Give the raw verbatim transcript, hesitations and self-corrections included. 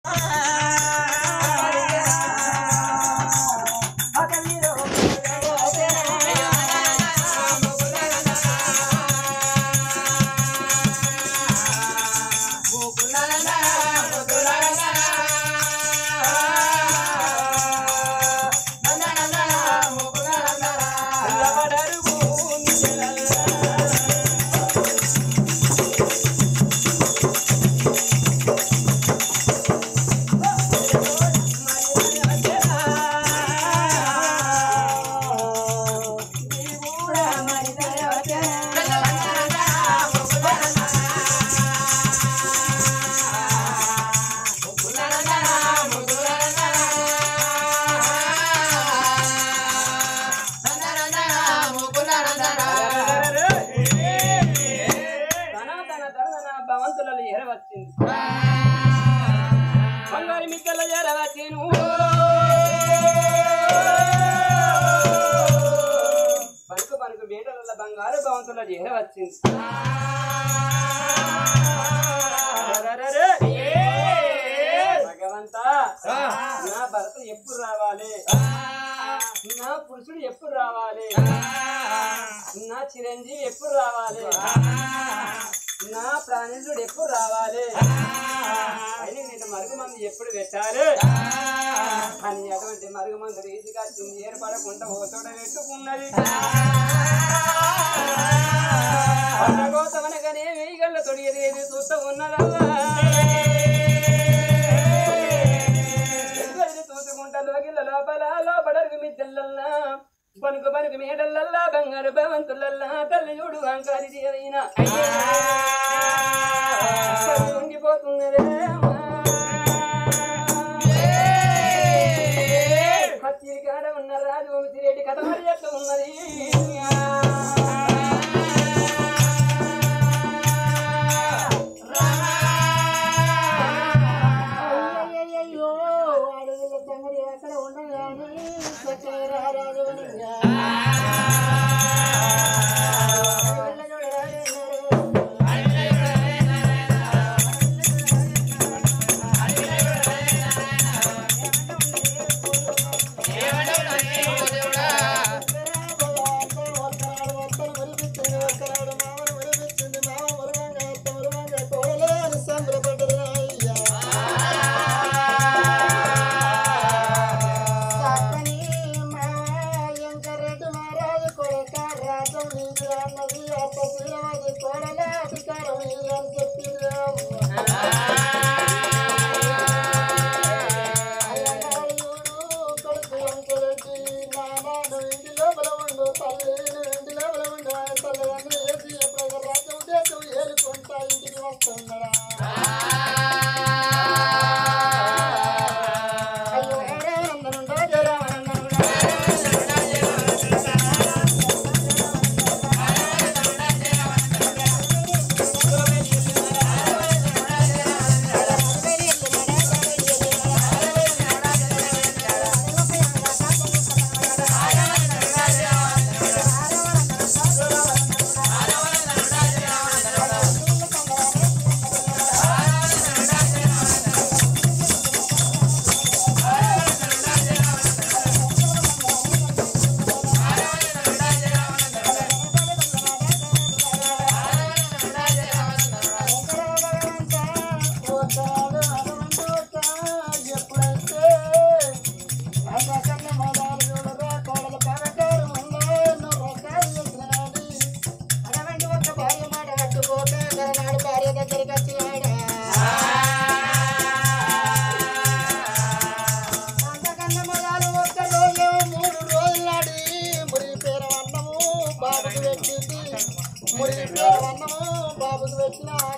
భగవంతా నా భర్త ఎప్పుడు రావాలి, నా పురుషుడు ఎప్పుడు రావాలి, నా చిరంజీవి ఎప్పుడు రావాలి, నా ప్రాణేశుడు ఎప్పుడు రావాలి అని నేను మరుగు మంది ఎప్పుడు పెట్టాలి అని అటువంటి మరుగు మంది రీతిగా ఏర్పడకుండా ఓ చోట పెట్టుకున్నది. కోతమనగానే వెయ్యిగల్ల తొడిగేది చూస్తూ ఉన్నదల్లా చూసుకుంటా లోగిళ్ళ లోపల లోపడరుగు మిద్దెల్లల్లా పనుకు పనుకు మేడల్లల్లా బంగారు భవంతులల్లా తల్లి చూడు అంకారి అయినా ఉండిపోతున్నదే హత్తిరి కాడ ఉన్న రాజు వంశిరెడ్డి కథ మరి చెప్తూ ఉన్నది. అన్నము బాబుకి పెట్టిన